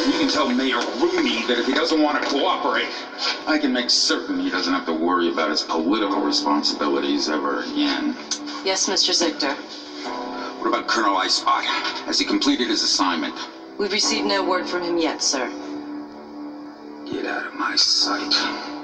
You can tell Mayor Rooney that if he doesn't want to cooperate, I can make certain he doesn't have to worry about his political responsibilities ever again. Yes, Mr. Ziktor. What about Colonel Icebot? Has he completed his assignment? We've received no word from him yet, sir. Get out of my sight.